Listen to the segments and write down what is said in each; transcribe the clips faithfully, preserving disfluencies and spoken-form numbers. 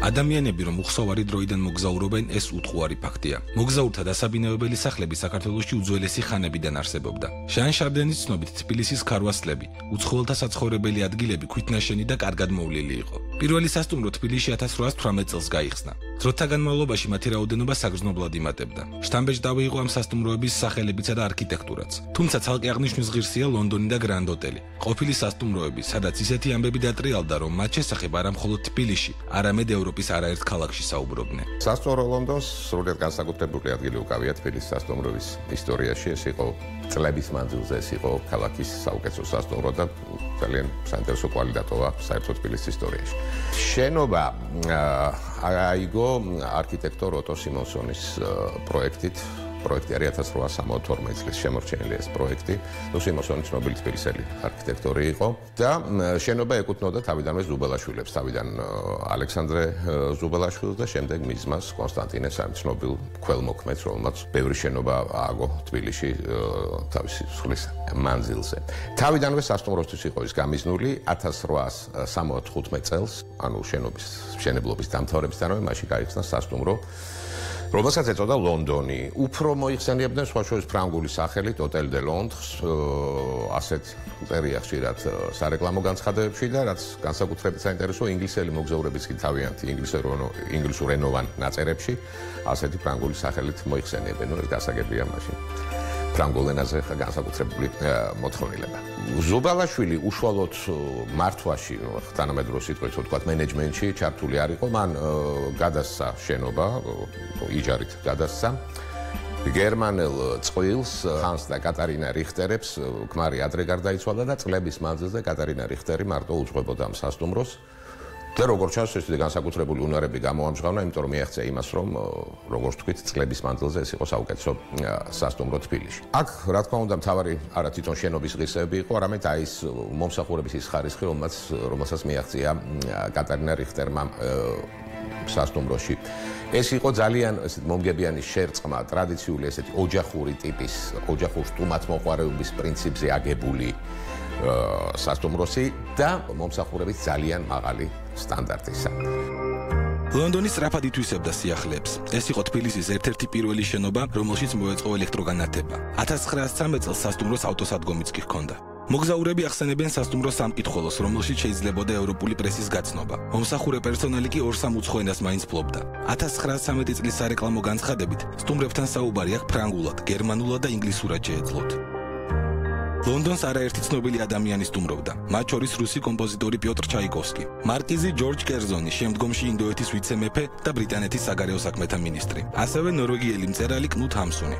ადამიანები რომ უხსოვარი დროიდან მოგზაურობენ, ეს უთხოვარი ფაქტია. მოგზაურთა დასაბინავებელი სახლები საქართველოში უძველესი ხანებიდან არსებობდა. ჟან შარდენის ცნობით თბილისის ქარვასლები, უცხოელთა საცხოვრებელი ადგილები ქვითნაშენი და კარგად მოვლილი იყო. პირველი სასტუმრო თბილისში ათას რვაას თვრამეტ წელს გაიხსნა. დროთა განმავლობაში მათი რაოდენობა საგრძნობლად იმატებდა. შთამბეჭდავი იყო ამ სასტუმროების სახელებიცა და არქიტექტურაც. თუმცა ცალკე აღნიშვნის ღირსია ლონდონი და გრანდ ოტელი. ყოფილი სასტუმროები, სადაც ისეთი ამბები დატრიალდა, რომ მათ შესახებ არა მხოლოდ თბილისში, არამედ ევროპის არაერთ ქალაქში საუბრობდნენ. სასტუმრო ლონდონს სრულიად განსაკუთრებული ადგილი უკავია თბილისის სასტუმროების ისტორიაში. ეს იყო წლების მანძილზე, ეს იყო ქალაქის საუკეთესო სასტუმრო და ძალიან საინტერესო კვალი დატოვა საერთოდ თბილისის ისტორიაში. შენობა აიგო არქიტექტორ ოტო სიმონსონის პროექტით. პროექტი არის ათას რვაას სამოცდაათი წლის შემორჩენილი ეს პროექტი. ნუ სიმონსონი ცნობილი თბილისელი არქიტექტორი იყო და შენობა ეკუთვნოდა თავიდანვე ზუბალაშვილებს, თავიდან ალექსანდრე ზუბალაშვილს და შემდეგ მის ძმას კონსტანტინეს, ამ ცნობილ ქველმოქმედს, რომელმაც ბევრი შენობა ააგო თბილისში თავისი სხლის მანძილზე. თავიდანვე სასტუმროსთვის იყო ის გამიზნული ათას რვაას სამოცდახუთმეტ წელს, ანუ შენობის მშენებლობის დამთავრებისთანავე მაშინ გაიხსნა სასტუმრო, რომელსაც ეწოდა ლონდონი. უფრო მოიხსენიებდნენ სხვა შორის ფრანგული სახელით ოტელ დე ლონდრს, ასეთ წერია ხშირად სარეკლამო განცხადებებში და რაც განსაკუთრებით საინტერესოა, ინგლისელი მოგზაურებიც კი თავიანთი ინგლისურენოვან ნაწერებში ასეთი ფრანგული სახელით მოიხსენიებენ. ნუ ეს გასაგებია მაშინ. ფრანგულ ენაზე განსაკუთრებული მოთხოვნილება. ზუბალაშვილი უშუალოდ მართვაში, თანამედროვე სიტყვით ვთქვათ, მენეჯმენტში ჩართული არ იყო. მან გადასცა შენობა, იჯარით გადასცა. გერმანელ წყვილს, ჰანს და კატარინა რიხტერებს, ქმარი ადრე გარდაიცვალა და წლების მანძილზე კატარინა რიხტერი მარტო უძღვებოდა ამ სასტუმროს. და როგორც ჩანს, ეს განსაკუთრებული უნარები გამოამჟღავნა, იმიტომ რომ მიაღწია იმას, რომ როგორც თქვით, წლების მანძილზე ეს იყო საუკეთესო სასტუმრო თბილისში. აქ, რა თქმა უნდა, მთავარი არა თვითონ შენობის ღირსები იყო, არამედ აი ეს მომსახურების ის ხარისხი, რომელსაც რომელსაც მიაღწია კატარინა რიხტერმა სასტუმროში. ეს იყო ძალიან ესეთ მომგებიანი შერწყმა, ტრადიციული ესეთი ოჯახური ტიპის, ოჯახურ სტუმართმოყვარეობის პრინციპზე აგებული სასტუმროსი და მომსახურების ძალიან მაღალი სტანდარტისა. ლონდონის სწრაფად ითვისებდა სიახლეებს. ეს იყო თბილისის ერთ-ერთი პირველი შენობა, რომელშიც მოეწყო ელექტროგანათება. ათას ცხრაას ცხრამეტ წელს სასტუმროს ავტოსადგომიც კი ჰქონდა. მოგზაურები ახსენებენ სასტუმროს სამკითხველოს, რომელშიც შეიძლებოდა ევროპული პრესის გაცნობა. მომსახურე პერსონალი კი ორ-სამ უცხო ენას მაინც ფლობდა. ათას ცხრაას ცამეტი წლის სარეკლამო განცხადებით, სტუმრებთან საუბარი აქ ფრანგულად, გერმანულად და ინგლისურად შეეძლოთ. ლონდონს არაერთი ცნობილი ადამიანი სტუმრობდა, მათ შორის რუსი კომპოზიტორი პიოტრ ჩაიკოვსკი, მარკიზი ჯორჯ კერზონი, შემდგომში ინდოეთის ვიცე-მეფე და ბრიტანეთის საგარეო საქმეთა მინისტრი, ასევე ნორვეგიელი მწერალი კნუთ ჰამსუნი.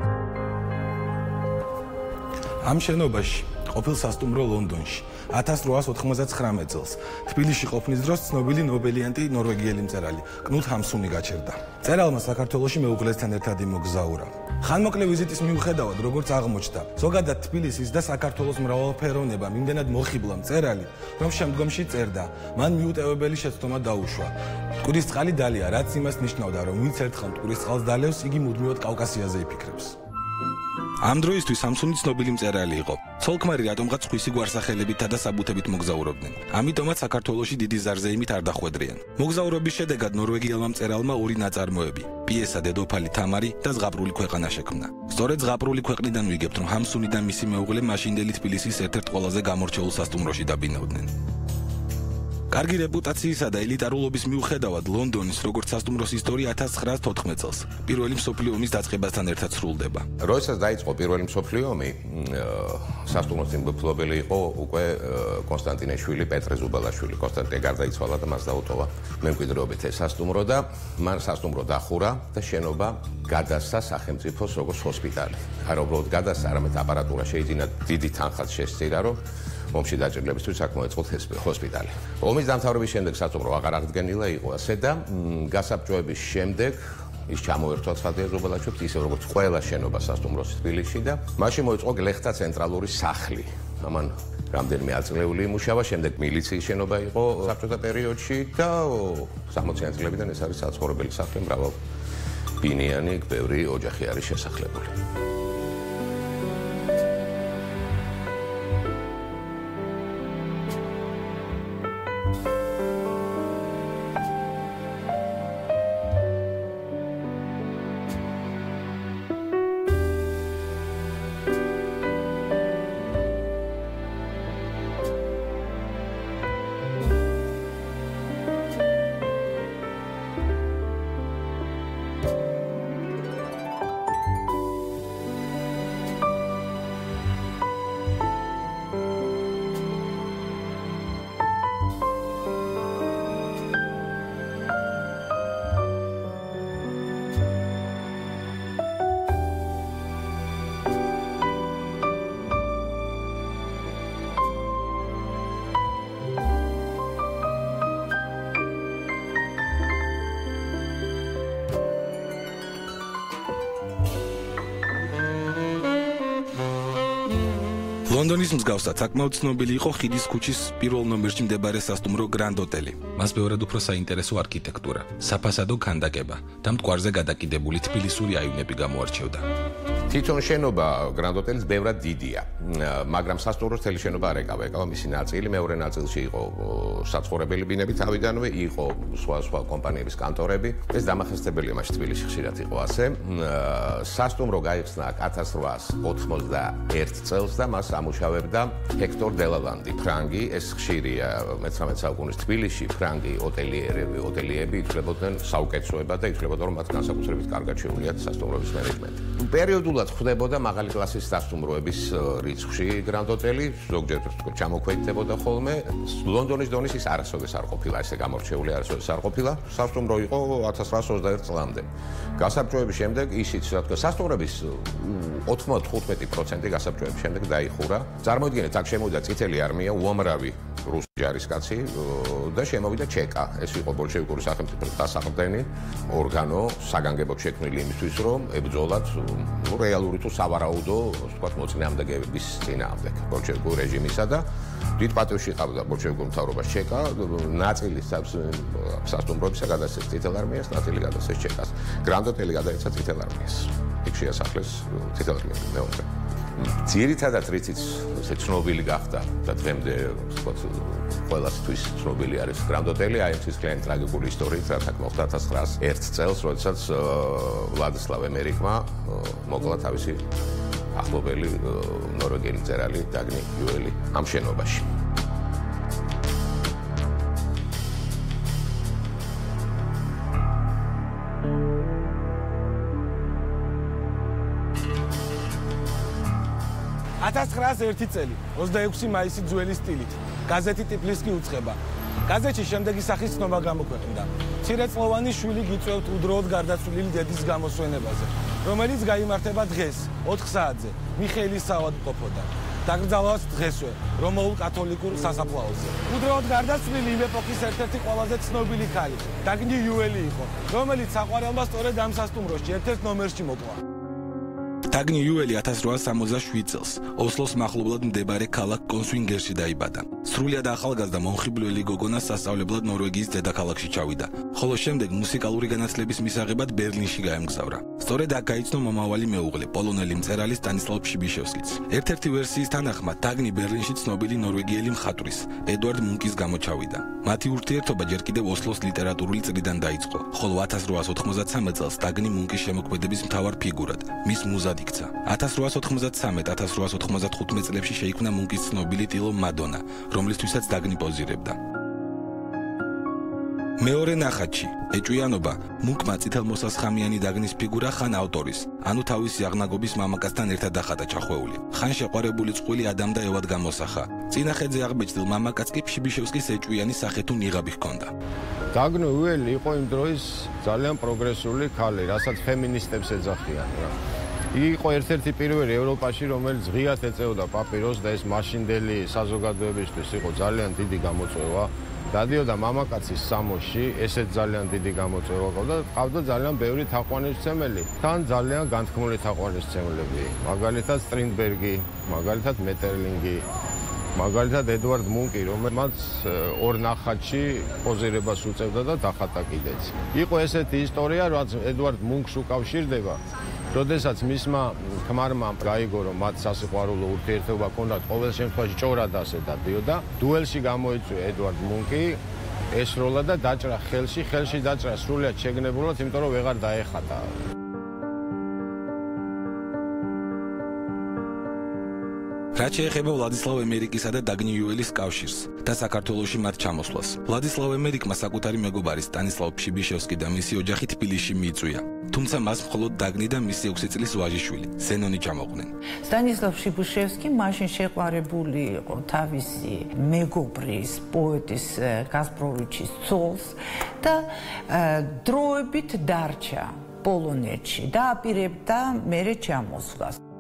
ამ შენობაში ყოფილ სასტუმრო ლონდონში ათას რვაას ოთხმოცდაცხრამეტ წელს თბილისში ყოფნის დროს ცნობილი ნობელიანტი ნორვეგიელი მწერალი კნუთ ჰამსუნი გაჩერდა. მწერალმა საქართველოში მეუღლესთან ერთად იმოგზაურა. ხანმოკლე ვიზიტის მიუხედავად, როგორც აღმოჩნდა, ზოგადად თბილისის და საქართველოს მრავალფეროვნება მიმდენად მოხიბლა მწერალი, რომ შემდგომში წერდა, მან მიუტევებელი შეცდომა დაუშვა. მტკვრის წყალი დალია, რაც იმას ნიშნავდა, რომ ვინც ერთხელ მტკვრის წყალს დალევს, იგი მუდმივად კავკასიაზე იფიქრებს. ამ დროისთვის სამსუნი ცნობილი მწერალი იყო. ცოლ-ქმარი რატომღაც ხვისი გვარსახელებითა და საბუთებით მოგზაურობდნენ. ამიტომაც საქართველოში დიდი ზარზეიმით არ დახვედრიან. მოგზაურობის შედეგად ნორვეგიელმა მწერალმა ორი ნაწარმოები, პიესა დედოფალი თამარი და ზღაპრული ქვეყანა შექმნა. სწორედ ზღაპრული ქვეყნიდან ვიგებთ, რომ ჰამსუნი და მისი მეუღლე მაშინდელი თბილისის ერთ-ერთ ყველაზე გამორჩეულ სასტუმროში დაბინავდნენ. კარგი რეპუტაციისა და ელიტარულობის მიუხედავად, ლონდონის როგორც სასტუმროს ისტორია ათას ცხრაას თოთხმეტ წელს, პირველი მსოფლიო ომის დაწყებასთან ერთად სრულდება. როდესაც დაიწყო პირველი მსოფლიო ომი, სასტუმროს მფლობელი იყო უკვე კონსტანტინეშვილი, პეტრე ზუბალაშვილი. კონსტანტინე გარდაიცვალა და მას დაუტოვა მემკვიდრეობით ეს სასტუმრო და მან სასტუმრო დახურა და შენობა გადასცა სახელმწიფოს როგორც ჰოსპიტალი. არა უბრალოდ გადასცა, არამედ აპარატურა შეიძინა, დიდი თანხაც შესწირა, რომ ომში დაჭერლებისთვის აქ მოეწყოთ ჰოსპიტალი. ომის დამთავრების შემდეგ სასტუმრო აღარ აღდგენილა იყო ასე და გასაბჭოების შემდეგ ის ჩამოერთვა ცხადია ზუბალაშვებს, ისე როგორც ყველა შენობა სასტუმროს თბილისში და მაშინ მოეწყო გლეხთა ცენტრალური სახლი. ამან რამდენიმე აწლეული იმუშავა, შემდეგ მილიციის შენობა იყო საბჭოთა პერიოდში და სამოციანი წლებიდან ეს არის საცხოვრებელი სახლი, მრავალ ბინიანი, ბევრი ოჯახი არის შესახლებული. ლონდონის მსგავსად საკმაოდ ცნობილი იყო ხიდის ქუჩის პირველ ნომერში მდებარე სასტუმრო Grand Hotel-ი. მას ბევრად უფრო საინტერესო არქიტექტურა, საფასადო ქანდაკება და მტკვარზე გადაკიდებული თბილისური აივნები გამოარჩევდა. თვითონ შენობა Grand Hotel-ის ბევრად დიდია, მაგრამ სასტუმროს მთელი შენობა არ ეკავა, ეკავა მისი ნაწილი, მეორე ნაწილში იყო საცხოვრებელი ბინები თავიდანვე, იყო სხვა სხვა კომპანიების კანტორები. ეს დამახასიათებელია, მაშინ თბილისში ხშირად იყო ასე. სასტუმრო გაიხსნა ათას რვაასი ოცდაერთი წელს და მას ამუშავებდა ჰექტორ დელალანდი, ფრანგი, ეს ხშირია მეცხრამეტე საუკუნის თბილისში, ფრანგი ოტელიერები, ოტელიები ითვლებოდნენ საუკეთესოებად და ითვლებოდა, რომ მათ განსაკუთრებით კარგად შეუძლიათ სასტუმროების მენეჯმენტი. პერიოდულად ხდებოდა მაღალი კლასის სასტუმროების რიცხვში Grand Hotel-ი, ზოგჯერ ჩამოქვეითდებოდა ხოლმე. ლონდონის დონის ის არასოდეს არ ყოფილა, ესე გამორჩეული არასოდეს არ ყოფილა. სასტუმრო იყო ათას რვაასი ოცდაერთი წლამდე. გასაბჭოების შემდეგ ისიც, რა თქმა უნდა, სასტუმროების ოცდათხუთმეტი პროცენტი გასაბჭოების შემდეგ დაიხურა. წარმოიდგინეთ, აქ შემოვიდა წითელი არმია, უამრავი რუსი ჯარისკაცი და შემოვიდა ჩეკა. ეს იყო ბოლშევიკური სახელმწიფოს დასაყრდენი ორგანო, საგანგებოდ შექმნილი იმისთვის, რომ ებრძოლათ ნუ რეალური თუ სავარაუდო, ვთქვათ, მოწინააღმდეგეების წინააღმდეგ ბოლშევიკური რეჟიმისა და დიდ პატივში ყავდა ბოლშევიკურ მთავრობას ჩეკა, ნაწილი სასტუმროებისა გადასცეს წითელ არმიას, ნაწილი გადასცეს ჩეკას. Grand Hotel-ი გადაეცა წითელ არმიას. იქ შეასახლეს წითელ არმიას მეორე. ძირითადად რიციც ესე ცნობილი გახდა და დღემდე ვთქვათ ყველასთვის ცნობილი არის Grand Hotel-ი, აი ეს კლიანი ტრაგიკული ისტორიით, რაც მოხდა ათას რვაასი ერთი წელს, როდესაც ვლადისლავ ემერიკმა მოკლა თავისი ახლობელი ნორვეგიელი მწერალი დაგნი იუელი ამ შენობაში. ათას ცხრაასი ერთი წელი, ოცდაექვსი მაისი ძველი სტილით. გაზეთი ტიფლისკი უწყება. გაზეთში შემდეგი სახის ცნობა გამოქვეყნდა. მცირეწლოვანი შვილი გიწევთ უდროოდ გარდაცვლილი დედის გამოსვენებაზე, რომელიც გაიმართება დღეს, ოთხ საათზე, მიხეილის საავადმყოფოდან. დაკრძალვას დღესვე, რომაულ კათოლიკურ სასაფლაოზე. უდროოდ გარდაცვლილი იმ ეპოქის ერთ-ერთი ყველაზე ცნობილი ქალი, დაგნი იუელი იყო, რომელიც საყვარელმა სწორედ ამ სასტუმროში ერთ-ერთ ნომერში მოკლა. დაგნი იუელი ათას რვაასი სამოცდაშვიდ წელს ოსლოს მახლობლად მდებარე ქალაქ კონსვინგერში დაიბადა. სრულიად ახალგაზრდა მომხიბვლელი გოგონა სასწავლებლად ნორვეგიის დედაქალაქში ჩავიდა, ხოლო შემდეგ მუსიკალური განათლების მისაღებად ბერლინში გაემგზავრა. სწორედ აქ გაიცნო მომავალი მეუღლე, პოლონელი მწერალი სტანისლავ ფშიბიშევსკიც. ერთ-ერთი ვერსიის თანახმად დაგნი ბერლინში ცნობილი ნორვეგიელი მხატვრის, ედვარდ მუნკის გამო ჩავიდა. მათი ურთიერთობა ჯერ კიდევ ოსლოს ლიტერატურული წრიდან დაიწყო, ხოლო ათას რვაასი ოთხმოცდათსამეტ წელს დაგნი მუნკის შემოქმედების მთავარ ფიგურად, მის მუზად იქცა. ათას რვაასი ოთხმოცდათსამეტ - ათას რვაასი ოთხმოცდათხუთმეტ წლებში შეიქმნა მუნკის ცნობილი ტილო მადონა, რომლისთვისაც დაგნი პოზირებდა. მეორე ნახატში ეჭვიანობა მუნკმა წითელმოსასხამიანი დაგნის ფიგურა ხან ავტორის, ანუ თავისი აღნაგობის მამაკაცთან ერთად დახატა ჩახვეული. ხან შეყვარებული წყვილი ადამ და ევად გამოსახა. წინახედზე აღბეჭდილ მამაკაც კი ფშიბიშევსკის ეჭვიანი სახე თუ ნიღაბი ჰქონდა. დაგნი იუელი იყო იმ დროის ძალიან პროგრესული ქალი, რასაც ფემინისტებს ეძახიან რა. იგი იყო ერთ-ერთი პირველი ევროპაში, რომელიც ღიად ეწეოდა პაპიროს და ეს მაშინდელი საზოგადოებისთვის იყო ძალიან დიდი გამოწვევა. დადიოდა მამაკაცის სამოსში, ესეც ძალიან დიდი გამოწვევა ყავდა და ყავდა ძალიან ბევრი თაყვანისმცემელი. თან ძალიან განთქმული თაყვანისმცემლები, მაგალითად სტრინდბერგი, მაგალითად მეტერლინგი, მაგალითად ედვარდ მუნკი, რომელმაც ორ ნახატში პოზირებას უწევდა და დახატა კიდეც. იყო ესეთი ისტორია, რაც ედვარდ მუნკს უკავშირდება. როდესაც მისმა ქმარმა გაიგო, რომ მათ სასიყვარულო ურთიერთობა ჰქონდათ, ყოველ შემთხვევაში ჭორად ასე დადიოდა. დუელში გამოიწვია ედვარდ მუნკი, ესროლა და დაჭრა ხელში, ხელში დაჭრა სრულიად შეგნებულად, იმიტომ რომ ვეღარ დაეხატა. რაც შეეხება ვლადისლავ ემერიკისა და დაგნი იუელის კავშირს და საქართველოში მათ ჩამოსვლას. ვლადისლავ ემერიკმა საკუთარი მეგობარი სტანისლავ ფშიბიშევსკი და მისი ოჯახი თბილისში მიიწვია. თუმცა მას მხოლოდ დაგნი და მისი ექვსი წლის ვაჟიშვილი, ზენონი ჩამოყვნენ. სტანისლავ ფშიბიშევსკი მაშინ შეყვარებული იყო თავისი მეგობრის, პოეტის კასპროვიჩის ცოლს და დროებით დარჩა პოლონეთში და აპირებდა მერე ჩამოსვლას.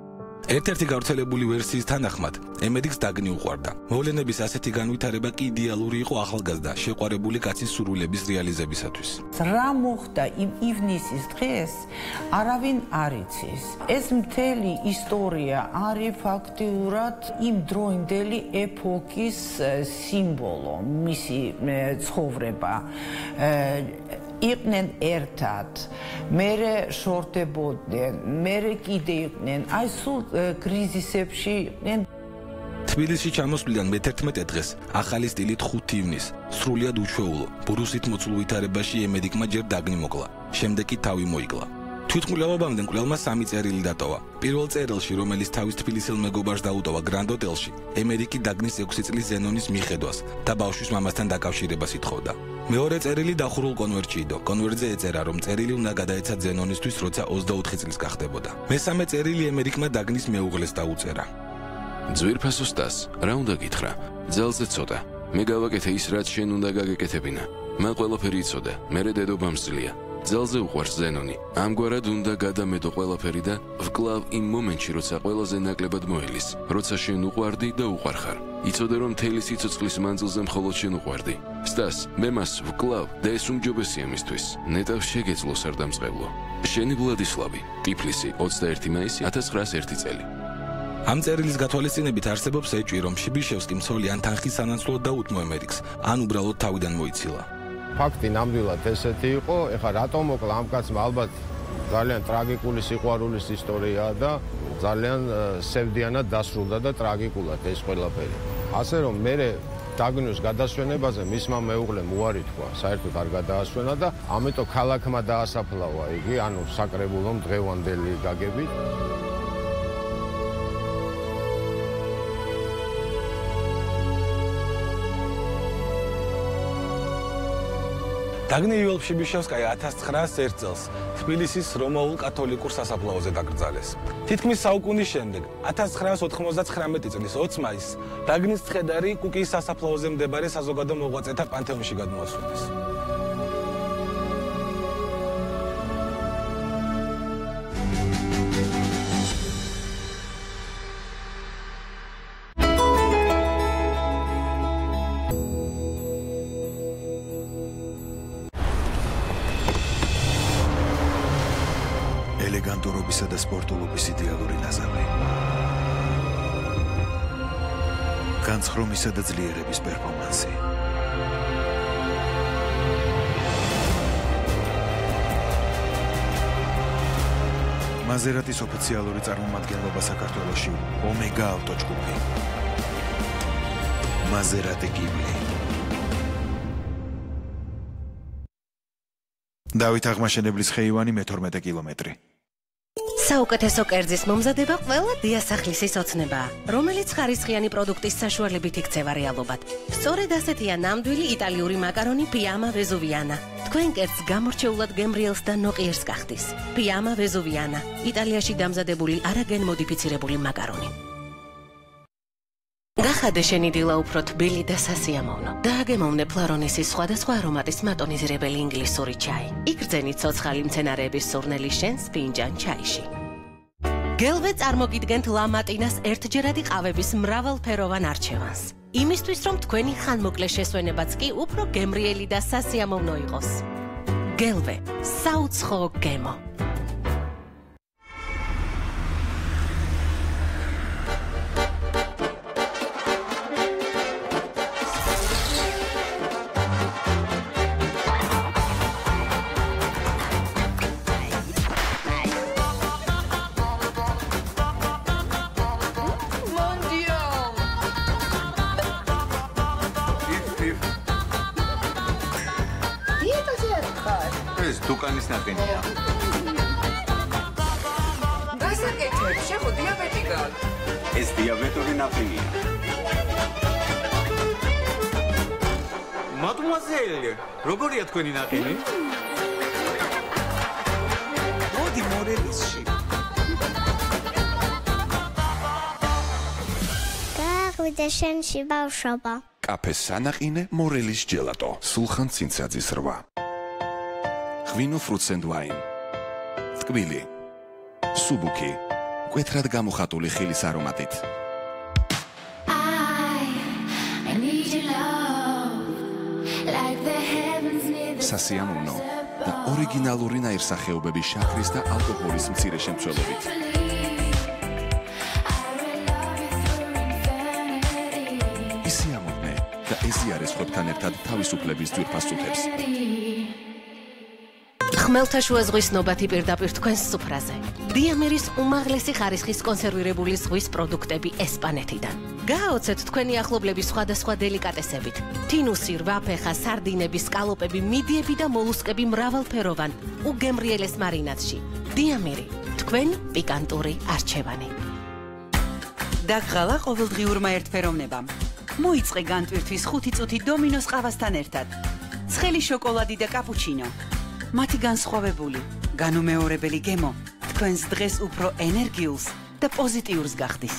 ერთ-ერთი გავრცელებული ვერსიის თანახმად, ემედიკს დაგნი უყვარდა. მოვლენების ასეთი განვითარება კი იდეალური იყო ახალგაზრდა, შეყვარებული კაცის სურვილების რეალიზებისათვის. რა მოხდა იმ ივნისის დღეს, არავინ არ იცის. ეს მთელი ისტორია არის ფაქტიურად იმ დროინდელი ეპოქის სიმბოლო, მისი ცხოვრება. იყვნენ ერთად, მერე შორდებოდნენ, მერე კიდე იყვნენ, აი სულ კრიზისებში იყვნენ. თბილისში ჩამოსვლიდან მეთერთმეტე დღეს, ახალი სტილით ხუთი ივნისს, სრულიად უჩვეულო, ბრუსით მოცულ ვითარებაში ემედიკმა ჯერ დაგნი მოკლა, შემდეგ კი თავი მოიკლა. თვითმკვლელობამდე მკვლელმა სამი წერილი დატოვა. პირველ წერილში, რომელიც თავის თბილისელ მეგობარს დაუტოვა გრანდ ოტელში, ემედიკი დაგნის ექვსი წლის ზენონის მიხედვას და ბავშვის მამასთან დაკავშირებას ითხოვდა. მეორე წერილი დახურულ კონვერტში იდო. კონვერტზე ეწერა, რომ წერილი უნდა გადაეცა ზენონისთვის, როცა ოცდაოთხი წლის გახდებოდა. მესამე წერილი ემედიკმა დაგნის მეუღლეს დაუწერა. ძვირფასო სტას, რა უნდა გითხრა? ძალზე ცოტა. მე გავაკეთე ის, რაც შენ უნდა გაგეკეთებინა. მან ყველაფერი იცოდა, მერე დედობამ სძლია. ძალზე უყვარს ზენონი. ამგვარად უნდა გადამედო ყველაფერი და ვკლავ იმ მომენტში, როცა ყველაზე ნაკლებად მოელის, როცა შენ უყვარდი და უყვარხარ. იცოდე, რომ მთელი სიცოცხლის მანძილზე მხოლოდ შენ უყვარდი. სტას, მე მას ვკლავ და ეს უმჯობესია მისთვის. ნეტავ შეგეძლოს არ დამწყევლო. შენი ვლადისლავი, ტიფლისი, ოცდაერთი მაისი, ათას ცხრაას ერთი წელი. ამ წერილის გათვალისწინებით არსებობს ეჭვი, რომ შიბიშევსკი მსოლი ან თანხის სანაცვლოდ დაუთმო ემედიკს, ან უბრალოდ თავიდან მოიცილა. ფაქტი ნამდვილად ესეთი იყო, ეხლა რატომ მოკლა ამ კაცმა, ალბათ ძალიან ტრაგიკული სიყვარულის ისტორიაა და ძალიან სევდიანად დასრულდა და ტრაგიკულად ეს ყველაფერი. ასე რომ მე დაგნოს გადასვენებაზე მისმა მეუღლემ უარი თქვა, საერთოდ არ გადაასვენა და ამიტომ ქალაქმა დაასაფლავა იგი, ანუ საკრებულომ დღევანდელი გაგებით. დაგნი იუელ-ფშიბიშევსკაია ათას ცხრაას ერთ წელს თბილისის რომაულ კათოლიკურ სასაფლაოზე დაკრძალეს. თითქმის საუკუნის შემდეგ, ათას ცხრაას ოთხმოცდათხრამეტი წლის ოც მაისს, დაგნის ცხედარი კუკიის სასაფლაოზე მდებარე საზოგადო მოღვაწეთა პანთეონში გადმოასვენეს. ელეგანტურობისა და სპორტულობის იდეალური ნაზავი. განცხრომისა და ძლიერების პერფორმანსი. მაზერატის ოფიციალური წარმომადგენლობა საქართველოში ომეგა ავტოჯგუფი. მაზერატი გიბლი. დავით აღმაშენებლის ხეივანი მეთორმეტე კილომეტრი. საუკეთესო კერძის მომზადება ყველა დიასახლისის ოცნებაა, რომელიც ხარისხიანი პროდუქტის საშუალებით იქცევა რეალობად. სწორედ ასეთია ნამდვილი იტალიური მაკარონი პიამა ვეზუვიანა. თქვენ კერძს გამორჩეულად გემრიელს და ნოყიერს გახდის. პიამა ვეზუვიანა, იტალიაში დამზადებული არაგენ მოდიფიცირებული მაკარონი. გახადე შენი დილა უფრო თბილი და სასიამოვნო. დააგემოვნე ფლორონისის სხვადასხვა არომატის მატონიზირებელი ინგლისური ჩაი. იგრძენი ცოცხალი მცენარეების სურნელი შენს ფინჯან ჩაიში. გელვე წარმოგიდგენთ ლამატინას ერთჯერადი ყავების მრავალფეროვან არჩევანს. იმისთვის, რომ თქვენი ხანმოკლე შესვენებაც კი უფრო გემრიელი და სასიამოვნო იყოს. გელვე, საუცხო გემო. დუკანის ნაკენია. გასაკეთებ, შეხო დიაბეტი გაქვს. ეს დიაბეტური ნაკენია. მადმუაზელი, როგორია თქვენი ნაკენი? მოდი მორელისში. გააღვიდე შენში ბავშვობა. კაფე სანაყინე მორელის ჯელატო. სულხან ცინცაძის რვა. ღვინო fruits and wine. ტკბილი. სუბუქი. მკვეთრად გამოხატული ხილის არომატით. სასიამოვნო და ორიგინალური ნაირსახეობების შაქრის და ალკოჰოლის მცირე შემცველობით. ისიამოვნე და ეზიარეს ხვებთან ერთად თავისუფლების ძვირფას წუთებს. ხმელთაშუა ზღვის ნობათი პირდაპირ თქვენს სუფრაზე. დიამერის უმაღლესი ხარისხის კონსერვირებული ზღვის პროდუქტები ესპანეთიდან. გააოცეთ თქვენი ახლობლების სხვადასხვა დელიკატესებით. თინუსი, რვაფეხა, სარდინები, სკალოპები, მიდიები და მოლუსკები მრავალფეროვან უგემრიელეს მარინადში. დიამერი, თქვენ პიკანტური არჩევანი. დაგღალა ყოველდღიურმა ერთფეროვნებამ. მოიწყე განტვირთვის ხუთი წუთი დომინოს ყავასთან ერთად. ცხელი შოკოლადი და კაპუჩინო. მათი განსხვავებული, განუმეორებელი გემო თქვენს დღეს უფრო ენერგიულს და პოზიტიურს გახდის.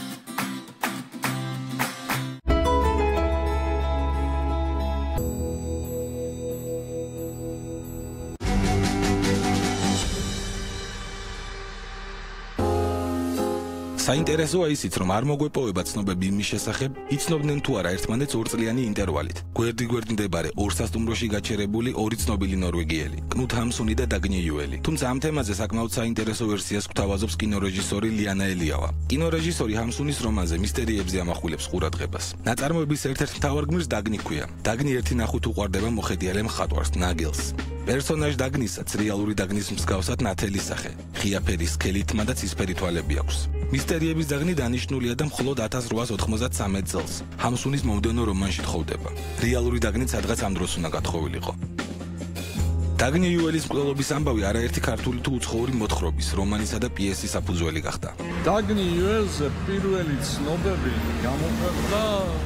საინტერესოა ისიც, რომ არ მოგვეპოვება ცნობები იმის შესახებ, იცნობდნენ თუ არა ერთმანეთს ორწლიანი ინტერვალით. გვერდი-გვერდი მდებარე ორ სასტუმროში გაჩერებული ორი ცნობილი ნორვეგიელი, კნუთ ჰამსუნი და დაგნი იუელი. თუმცა ამ თემაზე საკმაოდ საინტერესო ვერსიას გვთავაზობს კინორეჟისორი ლიანა ელიავა. კინორეჟისორი ჰამსუნის რომანზე მისტერიებზე ამახვილებს ყურადღებას. ნაწარმოების ერთ-ერთ მთავარ გმირს დაგნი ჰქვია. დაგნი ერთი ნახით უყვარდება მოხეტიალე მხატვარს ნაგელს. პერსონაჟ დაგნისაც რეალური დაგნის მსგავსად ნათელი სახე, ღია ფერის სქელითმა და ცისფერი თვალები აქვს. მისტერიების ძაღლი დანიშნულია და მხოლოდ ათას რვაას ოთხმოცდათსამი წელს ჰამსუნის მომდევნო რომანში თხოვდება. რეალური დაგნიც სადღაც ამ დროს უნდა გათხოვილიყო. დაგნი იუელის მკვლელობის ამბავი არაერთი ქართული თუ უცხოური მოთხრობის, რომანისა და პიესის საფუძველი გახდა. დაგნი იუელზე პირველი ცნობები გამოქვეყნდა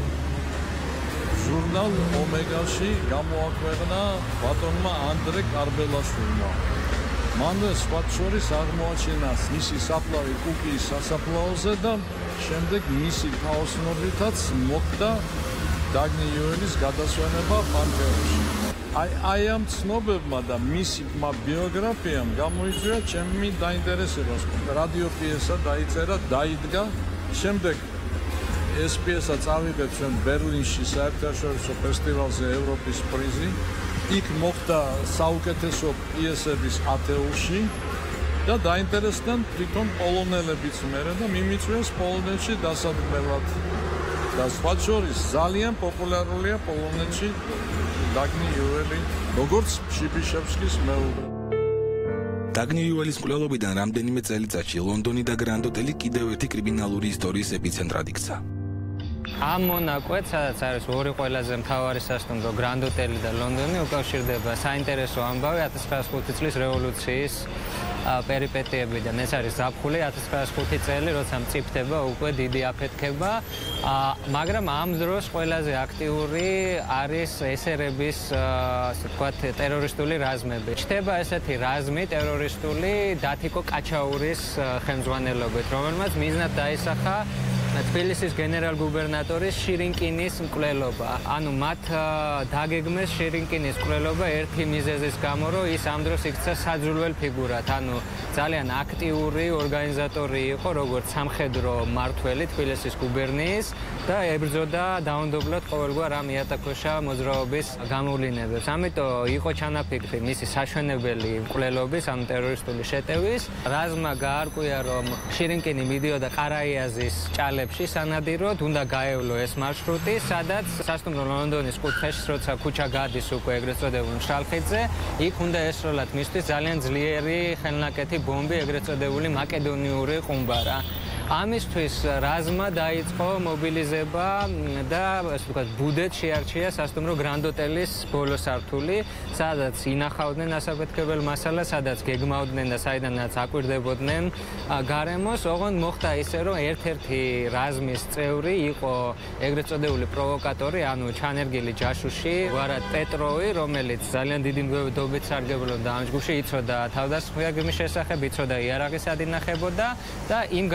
ჟურნალ ომეგაში, გამოაქვეყნა ბატონმა ანდრე კარბელაშვილმა. მანვე სხვა შორის აღმოაჩინა მისი საფლავი კუკიის სასაფლაოზე და შემდეგ მისი თაოსნობითაც მოხდა დაგნი იუელის გადასვენება პანთეონში. აი აი ამ ცნობებმა და მისი ბიოგრაფიამ გამოიწვია ჩემი დაინტერესება. რადიო პიესა დაიწერა, დაიდგა, შემდეგ ეს პიესა წავიღეთ ჩვენ ბერლინში საერთაშორისო ფესტივალზე ევროპის პრიზი. იქ მოხდა საუკეთესო პიესების ათეულში და დაინტერესდნენ თვითონ პოლონელებიც მერე და მიმიწვიეს პოლონეთში დასაბრუნებლად. და სხვა შორის ძალიან პოპულარულია პოლონეთში დაგნი იუელი, როგორც შიბიშევსკის მეუღლე. დაგნი იუელის მკვლელობიდან რამდენიმე წელიწადში ლონდონი და გრანდ ოტელი კიდევ ერთი კრიმინალური ისტორიის ეპიცენტრად იქცა. ამ მონაკვეთ, სადაც არის ორი ყველაზე მთავარი სასტუმრო, გრანდ ოტელი და ლონდონი, უკავშირდება საინტერესო ამბავი ათას ცხრაას ხუთი წლის რევოლუციის პერიპეტიებიდან. ეს არის ზაფხული ათას ცხრაას ხუთი წელი, როცა მწიფდება უკვე დიდი აფეთქება, მაგრამ ამ დროს ყველაზე აქტიური არის ესერების, ასე ვთქვათ, ტერორისტული რაზმები. ჩნდება ესეთი რაზმი ტერორისტული დათიკო კაჩაურის ხელმძღვანელობით, რომელმაც მიზნად დაისახა თბილისის გენერალ-გუბერნატორის შირინკინის მკვლელობა. ანუ მათ დაგეგმეს შირინკინის მკვლელობა ერთი მიზეზის გამო, რომ ის ამ დროს იქცა საძულველ ფიგურად. ანუ ძალიან აქტიური ორგანიზატორი იყო, როგორც სამხედრო მმართველი თბილისის გუბერნიის და ებრძოდა დაუნდობლად ყოველგვარ ამ იატაკოშა მოძრაობის გამოვლინებებს. ამიტომ იყო ჩანაფიქრი მისი საშვენებელი მკვლელობის, ანუ ტერორისტული შეტევის. რაზმა გაარკვია, რომ შირინკინი მიდიოდა ყარაიაზის ჭალებში სანადიროდ, უნდა გაევლო ეს მარშრუტი, სადაც სასტუმრო ლონდონის კუთხეში, როცა ქუჩა გადის უკვე ეგრეთ წოდებულ მშრალხიდზე, იქ უნდა ესროლათ მისთვის ძალიან ძლიერი ხელნაკეთი ბომბი, ეგრეთ წოდებული მაკედონიური ყუმბარა. ამისთვის რაზმა დაიწყო მობილიზება და ასე ვთქვათ, ბუდეთ შეარჩია სასტუმრო გრანდ ოტელის ბოლო სართული, სადაც ინახავდნენ ასაფეთქებელ მასალას, სადაც გეგმავდნენ და საიდანაც აკვირდებოდნენ გარემოს. ოღონდ მოხდა ისე, რომ ერთ-ერთი რაზმის წევრი იყო ეგრეთ წოდებული პროვოკატორი, ანუ ჩანერგილი ჯაშუში, ვარად პეტროვი, რომელიც ძალიან დიდი მდგომარეობით სარგებლობდა ამ ჯგუფში, იცოდა თავდასხმის შესახებ, იცოდა იარაღის ადინახებოდა და იმ გადამწყვეტ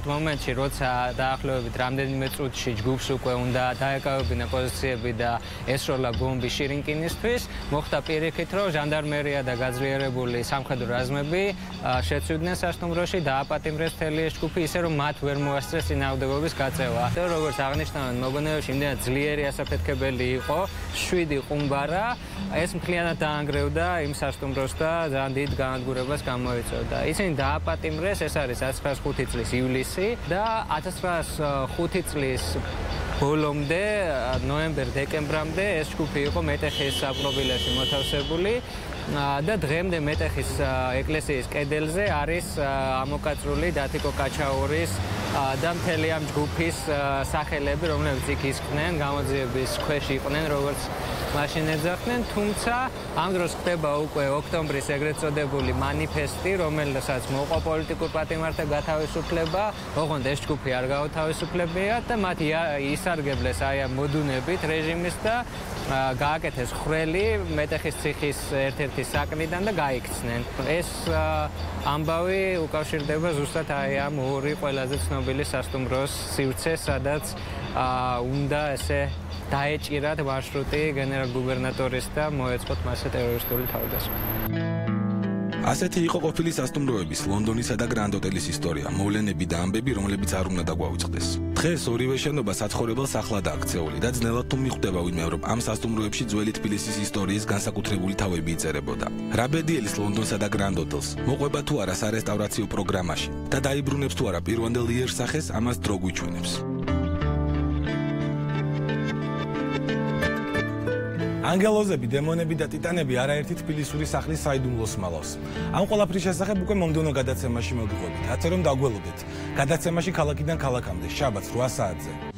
საკმაოდ მომენტში, როცა დაახლოებით რამდენიმე წუთში ჯგუფს უკვე უნდა დაეკავებინა პოზიციები და ესროლა ბომბი შირინკინისთვის, მოხდა პირიქით, რომ ჟანდარმერია და გაძლიერებული სამხედრო რაზმები შეცვლიდნენ სასტუმროში და აპატიმრეს მთელი ეს ჯგუფი, ისე რომ მათ ვერ მოასწრეს წინააღმდეგობის გაწევა. როგორც აღნიშნავენ, მოგონებაში იმდენად ძლიერი ასაფეთქებელი იყო, შვიდი ყუმბარა, ეს მთლიანად დაანგრევდა იმ სასტუმროს და ძალიან დიდ განადგურებას გამოიწვევდა. ისინი დააპატიმრეს, ეს არის ათას ცხრაას ხუთი წლის ივლისი და ათას ცხრაას ხუთი წლის ბოლომდე, ნოემბერ-დეკემბრამდე ეს ჯგუფი იყო მეტეხის საპყრობილეში მოთავსებული და დღემდე მეტეხის ეკლესიის კედელზე არის ამოკაწრული დათიკო კაჩაურის და მთელი ამ ჯგუფის სახელები, რომლებიც იქ ისხდნენ, გამოძიების ქვეშ იყვნენ, როგორც მაშინ ეძახდნენ, თუმცა ამ დროს ხდება უკვე ოქტომბრის ეგრეთ წოდებული მანიფესტი, რომელსაც მოყვა პოლიტიკურ პატიმართა გათავისუფლება, ოღონდ ეს ჯგუფი არ გაუთავისუფლებია და მათ ისარგებლეს აი ამ მოდუნებით რეჟიმის და გააკეთეს ხვრელი მეტეხის ციხის ერთ-ერთი საკნიდან და გაიქცნენ. ეს ამბავი უკავშირდება ზუსტად აი ამ ორი ყველაზე ცნობილი სასტუმროს სივრცეს, სადაც უნდა ესე დაეჭირათ მარშრუტი გენერალ-გუბერნატორის და მოეწყოთ მასზე ტერორისტული თავდასხმა. ასეთი იყო ყოფილი სასტუმროების, ლონდონისა და გრანდ ოტელის ისტორია, მოვლენები და ამბები, რომლებიც არ უნდა დაგვაუწყდეს. დღეს ორივე შენობა საცხოვრებელ სახლადაა აქცეული და ძნელად თუ მიხვდება ვინმე, რომ ამ სასტუმროებში ძველი თბილისის ისტორიის განსაკუთრებული თავები იწერებოდა. რა ბედიელის ლონდონსა და გრანდ ოტელს მოყვება თუ არა სარესტავრაციო პროგრამაში და დაიბრუნებს თუ არა პირვანდელ იერსახეს, ამას დრო გვიჩვენებს. ანგელოზები, დემონები და ტიტანები არაერთი თბილისური სახლის საიდუმლოს მალავს. ამ ყველაფრის შესახებ უკვე მომდევნო გადაცემაში მოგიყვებით. ათე რომ დაგველოდეთ. გადაცემაში ქალაქიდან ქალაქამდე, შაბათს რვა საათზე.